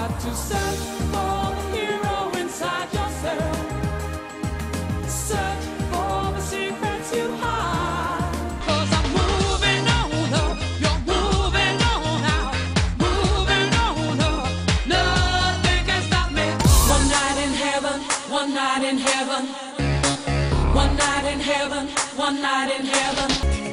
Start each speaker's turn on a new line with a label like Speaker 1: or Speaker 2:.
Speaker 1: got to search for the hero inside yourself. Search for the secrets you hide. 'Cause I'm moving on up, you're moving on out. Moving on up, nothing can stop me. One night in heaven, one night in heaven. One night in heaven, one night in heaven.